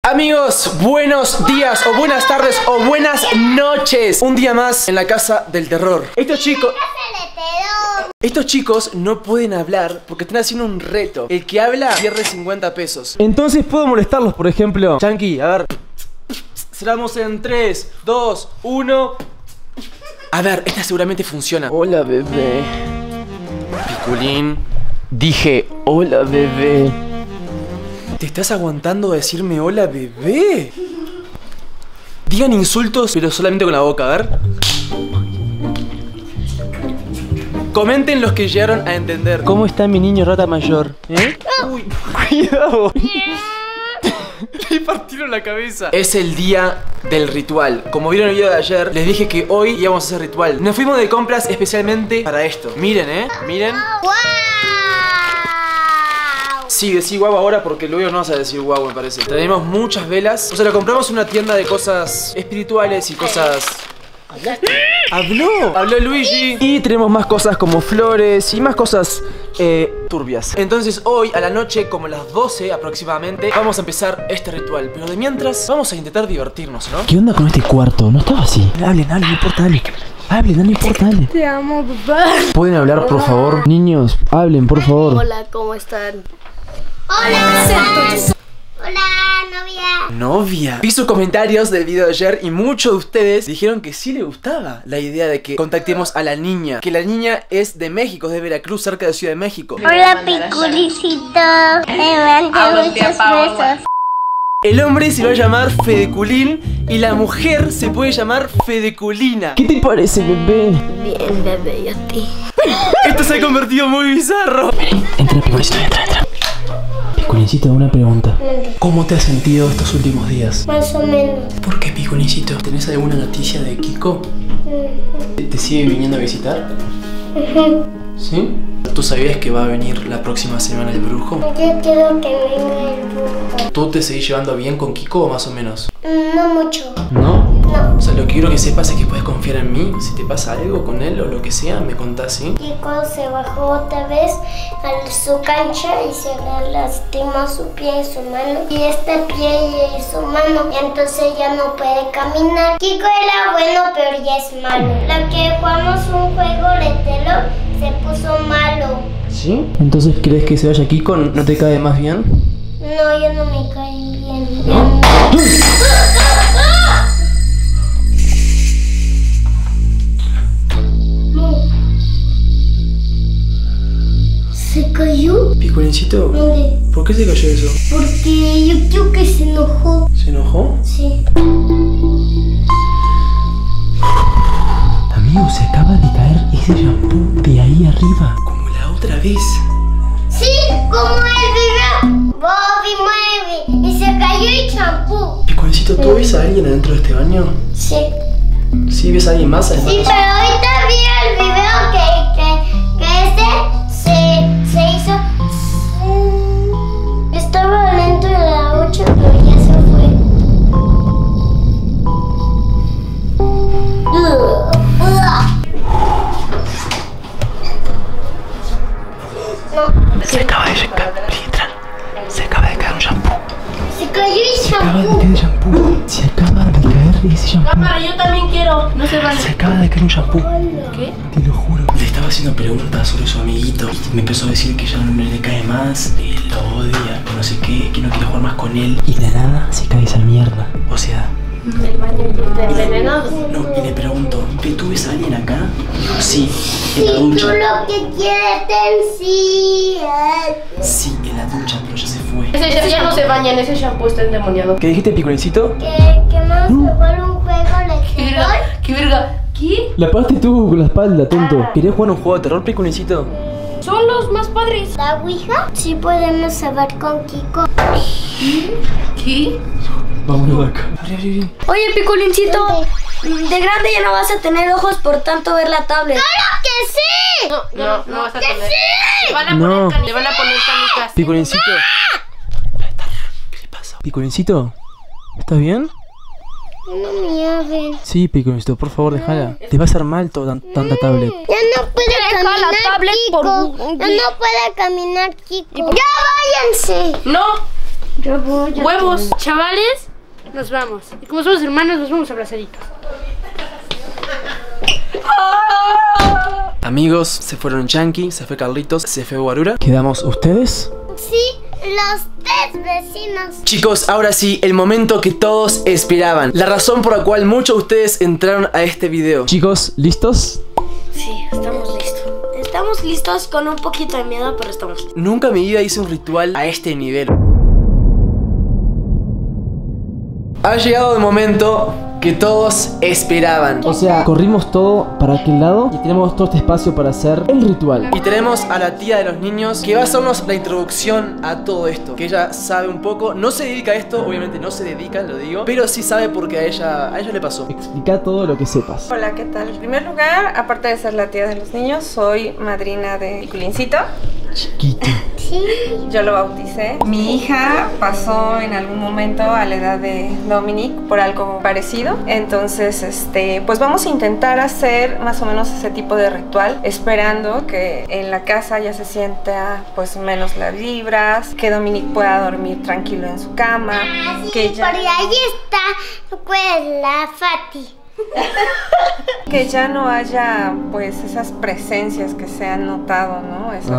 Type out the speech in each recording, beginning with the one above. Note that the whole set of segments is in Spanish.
Amigos, buenos días o buenas tardes o buenas noches. Un día más en la casa del terror. Estos chicos no pueden hablar porque están haciendo un reto. El que habla pierde 50 pesos. Entonces puedo molestarlos, por ejemplo. Chanqui, a ver. Cerramos en 3, 2, 1. A ver, esta seguramente funciona. Hola, bebé. Piculín. Dije, hola, bebé. ¿Te estás aguantando a decirme hola, bebé? Digan insultos, pero solamente con la boca, a ver. Comenten los que llegaron a entender. ¿Cómo está mi niño rata mayor? Uy, cuidado. Le partieron la cabeza. Es el día del ritual. Como vieron el video de ayer, les dije que hoy íbamos a hacer ritual. Nos fuimos de compras especialmente para esto. Miren, miren. Sí, decí guau ahora porque luego no vas a decir guau, me parece. Tenemos muchas velas. O sea, lo compramos en una tienda de cosas espirituales y cosas... Habló Luigi. Y tenemos más cosas como flores y más cosas turbias. Entonces hoy a la noche, como a las 12 aproximadamente, vamos a empezar este ritual. Pero de mientras vamos a intentar divertirnos, ¿no? ¿Qué onda con este cuarto? No estaba así. Hablen, no importa, dale. Hablen, no importa, dale. Te amo, papá. ¿Pueden hablar, por favor? Niños, hablen, por favor. Hola, ¿cómo están? Hola. Hola, Novia. Vi sus comentarios del video de ayer y muchos de ustedes dijeron que sí le gustaba la idea de que contactemos a la niña. Que la niña es de México, es de Veracruz, cerca de Ciudad de México. Hola, Piculicito. Me mando muchos besos. El hombre se va a llamar Fedeculín y la mujer se puede llamar Fedeculina. ¿Qué te parece, bebé? Bien, bebé, ¿y a ti? Esto se ha convertido muy bizarro. Entra, Piculincito, entra. Piculincito, una pregunta. ¿Cómo te has sentido estos últimos días? Más o menos. ¿Por qué, Piculincito? ¿Tenés alguna noticia de Kiko? ¿Te sigue viniendo a visitar? ¿Sí? ¿Tú sabías que va a venir la próxima semana el brujo? Yo quiero que venga el brujo. ¿Tú te seguís llevando bien con Kiko o más o menos? No mucho. ¿No? No. O sea, lo que quiero que sepas es que puedes confiar en mí. Si te pasa algo con él o lo que sea, me contás, ¿sí? Kiko se bajó otra vez a su cancha y se le lastimó su pie y su mano. Y este pie y su mano. Y entonces ya no puede caminar. Kiko era bueno, pero ya es malo. La que jugamos un juego letero se puso malo. ¿Sí? Entonces, ¿crees que se vaya Kiko? ¿No te cae más bien? No, yo no me caí bien. ¿No? ¿Se cayó? Piculincito, ¿Dónde? ¿por qué se cayó eso? Porque yo creo que se enojó. ¿Se enojó? Sí. Amigo, se acaba de caer ese shampoo de ahí arriba. Como la otra vez. Sí, como el video. Bobby mueve y se cayó el champú. Piculincito, ¿tú ves a alguien adentro de este baño? Sí. ¿Sí ves a alguien más además? Sí, pero ahorita vi el video que se hizo. Estaba lento en la 8, pero ya se fue. No. Se acaba de caer, se acaba de caer un shampoo. Se cayó el Se acaba de champú. caer shampoo. Se acaba de caer ese shampoo. Cámara, yo también quiero. No se vale. Se acaba de caer un shampoo. ¿Qué? Te lo juro. Le estaba haciendo preguntas sobre su amiguito y me empezó a decir que ya no le cae más, lo odia, que no sé qué, que no quiere jugar más con él. Y de nada se cae esa mierda. O sea, El baño está envenenado. no, y le pregunto, ¿tú ves a alguien acá? Digo, sí, en la Y tú ducha. lo que quieres decir. Sí, en la ducha, pero ya se fue. Ese ya no se baña, en ese shampoo está endemoniado. ¿Qué dijiste, Piculincito? Que más se vuelve un juego ¿Qué letero. verga? ¿Qué verga? ¿Qué? La parte tú con la espalda, tonto. ¿Querías jugar un juego de terror, Piculincito? Son los más padres. ¿La Ouija? Sí podemos hablar con Kiko. ¿Qué? Vámonos de acá. Oye, Piculincito, de grande ya no vas a tener ojos por tanto ver la tablet. ¡Claro que sí! No vas a tener. ¡Sí! Le van a No. poner canicas. Piculincito. ¿Qué le pasa? Piculincito, ¿estás bien? No me llamen. Sí, Piculincito, por favor, déjala. Te va a hacer mal tanta tablet. Ya no puede caminar la tablet Kiko. por Ya no puede caminar Kiko. ¡Ya váyanse! No. Yo voy a Huevos, chavales, nos vamos. Y como somos hermanos, nos vamos abrazaditos. Amigos, se fueron Chunky, se fue Carlitos, se fue Guarura. ¿Quedamos ustedes? Sí, los 3 vecinos. Chicos, ahora sí, el momento que todos esperaban. La razón por la cual muchos de ustedes entraron a este video. Chicos, ¿listos? Sí, estamos listos. Estamos listos con un poquito de miedo, pero estamos listos. Nunca en mi vida hice un ritual a este nivel. Ha llegado el momento que todos esperaban. O sea, corrimos todo para aquel lado y tenemos todo este espacio para hacer el ritual. Y tenemos a la tía de los niños que va a hacernos la introducción a todo esto. Que ella sabe un poco, no se dedica a esto, obviamente no se dedica, lo digo, pero sí sabe porque a ella le pasó. Explica todo lo que sepas. Hola, ¿qué tal? En primer lugar, aparte de ser la tía de los niños, soy madrina de Piculincito. Chiquito. Sí. Yo lo bauticé. Mi hija pasó en algún momento a la edad de Dominic por algo parecido. Entonces, pues vamos a intentar hacer más o menos ese tipo de ritual, esperando que en la casa ya se sienta pues menos las vibras, que Dominic pueda dormir tranquilo en su cama. Sí, Que ya... porque ahí está, pues, la Fati. Que ya no haya pues esas presencias que se han notado, ¿no? Esas...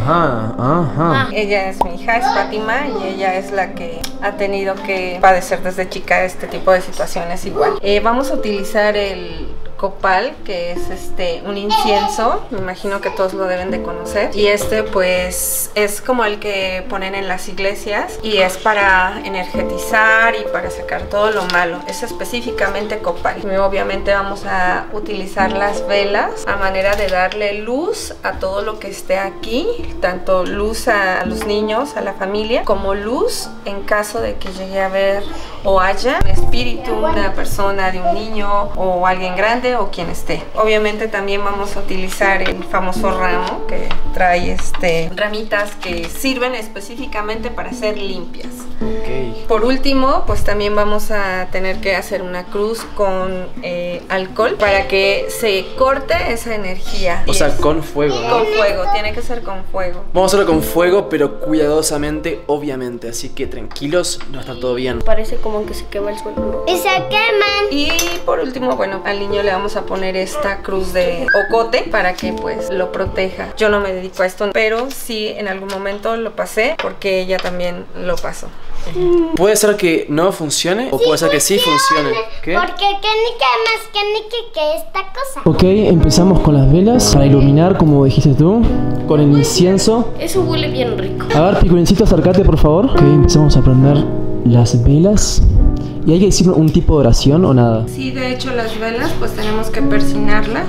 Ajá. Ella es mi hija, es Fátima, y ella es la que ha tenido que padecer desde chica este tipo de situaciones igual. Vamos a utilizar el copal, que es un incienso, me imagino que todos lo deben de conocer, y pues es como el que ponen en las iglesias y es para energetizar y para sacar todo lo malo, es específicamente copal. Y obviamente vamos a utilizar las velas a manera de darle luz a todo lo que esté aquí, tanto luz a los niños, a la familia, como luz en caso de que llegue a ver o haya un espíritu, una persona de un niño o alguien grande o quien esté. Obviamente también vamos a utilizar el famoso ramo que trae ramitas que sirven específicamente para ser limpias. Ok. Por último, pues también vamos a tener que hacer una cruz con alcohol para que se corte esa energía. O sea, con fuego, ¿no? Con fuego, tiene que ser con fuego. Vamos a hacerlo con fuego, pero cuidadosamente, obviamente. Así que tranquilos, no está todo bien. Parece como que se quema el suelo. Y se queman. Y por último, bueno, al niño le vamos a poner esta cruz de ocote para que pues lo proteja. Yo no me dedico a esto, pero sí en algún momento lo pasé porque ella también lo pasó. Puede ser que no funcione o puede ser que sí funcione. ¿Qué? Porque qué más que esta cosa. Ok, empezamos con las velas para iluminar, como dijiste tú, con el incienso. Eso huele bien rico. A ver, Piculincito, acércate, por favor. Ok, empezamos a prender las velas. ¿Y hay que decir un tipo de oración o nada? Sí, de hecho las velas pues tenemos que persignarlas.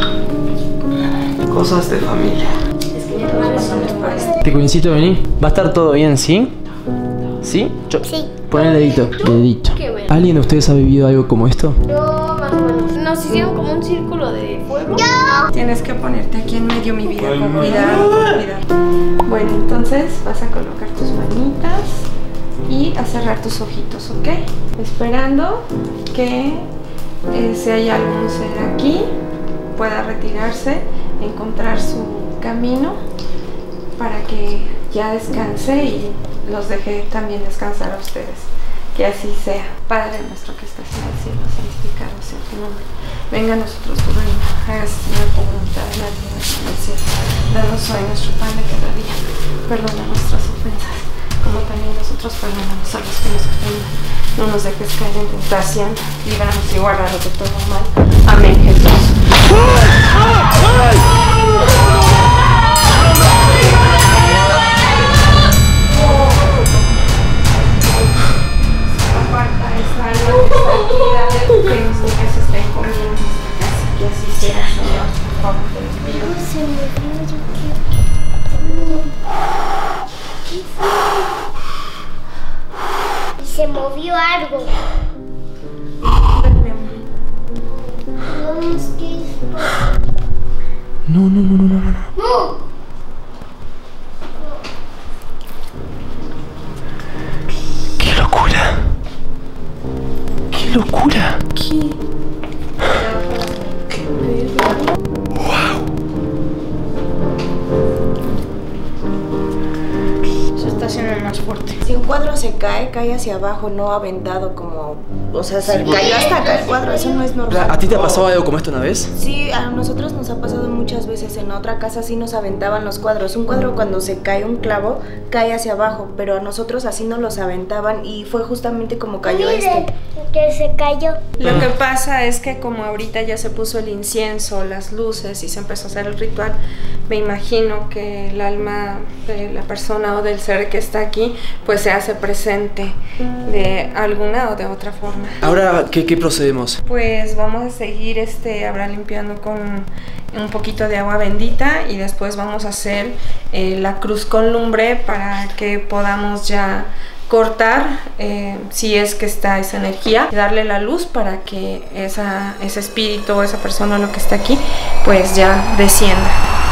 Cosas de familia. Piculincito, vení. ¿Va a estar todo bien, sí? ¿Sí? Sí. Pon el dedito. Dedito. ¿Alguien de ustedes ha vivido algo como esto? No, más o menos. Nos hicieron como un círculo de fuego. Tienes que ponerte aquí en medio, mi vida, con cuidado, con cuidado. Bueno, entonces vas a colocar tus manitas y a cerrar tus ojitos, ¿ok? Esperando que si hay algún ser aquí pueda retirarse, encontrar su camino para que ya descanse y los deje también descansar a ustedes. Que así sea. Padre nuestro que estás en el cielo, santificado sea tu nombre. Venga a nosotros tu reino, hágase Señor tu voluntad en la tierra como en el cielo. Danos hoy nuestro pan de cada día. Perdona nuestras ofensas, como también nosotros perdonamos a los que nos ofenden. No nos dejes caer en tentación, líbranos y guárdanos de todo mal. Amén, Jesús. Aparta esta alma que está aquí, dale que nuestros que se estén comiendo en esta casa, que así sea, Señor, por favor, te lo pido. Y se movió algo. Ven, mi amor. No, es que No. ¡Qué locura! ¡Qué locura! Se está haciendo más fuerte. Si encuentro cuadro se cae, cae hacia abajo, no aventado como... O sea, se cayó hasta acá el cuadro, eso no es normal. ¿A ti te ha pasado algo como esto una vez? Sí, a nosotros nos ha pasado muchas veces. En otra casa sí nos aventaban los cuadros. Un cuadro cuando se cae un clavo, cae hacia abajo, pero a nosotros así no los aventaban y fue justamente como cayó este. Que se cayó. Lo que pasa es que como ahorita ya se puso el incienso, las luces y se empezó a hacer el ritual, me imagino que el alma de la persona o del ser que está aquí pues se hace presente de alguna o de otra forma. Ahora, ¿qué procedemos? Pues vamos a seguir ahora limpiando con un poquito de agua bendita y después vamos a hacer la cruz con lumbre para que podamos ya cortar si es que está esa energía y darle la luz para que ese espíritu o esa persona, lo que está aquí, pues ya descienda.